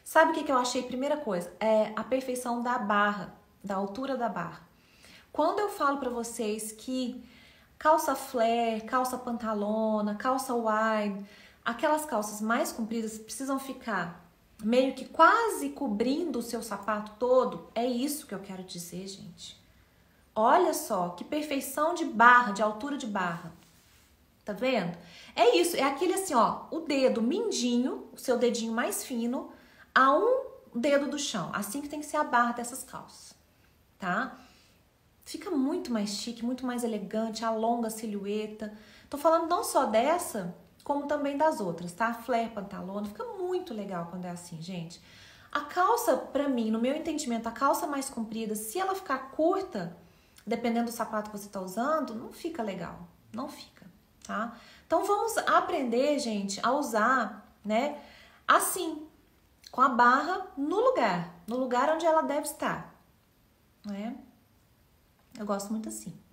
Sabe o que eu achei? Primeira coisa, é a perfeição da barra, da altura da barra. Quando eu falo pra vocês que calça flare, calça pantalona, calça wide, aquelas calças mais compridas precisam ficar meio que quase cobrindo o seu sapato todo, é isso que eu quero dizer, gente. Olha só, que perfeição de barra, de altura de barra. Tá vendo? É isso, é aquele assim, ó, o dedo mindinho, o seu dedinho mais fino, a um dedo do chão. Assim que tem que ser a barra dessas calças, tá? Fica muito mais chique, muito mais elegante, alonga a silhueta. Tô falando não só dessa, como também das outras, tá? Flare, pantalona, fica muito legal quando é assim, gente. A calça, pra mim, no meu entendimento, a calça mais comprida, se ela ficar curta, dependendo do sapato que você tá usando, não fica legal, não fica, tá? Então vamos aprender, gente, a usar, né, assim, com a barra no lugar onde ela deve estar, né? Eu gosto muito assim.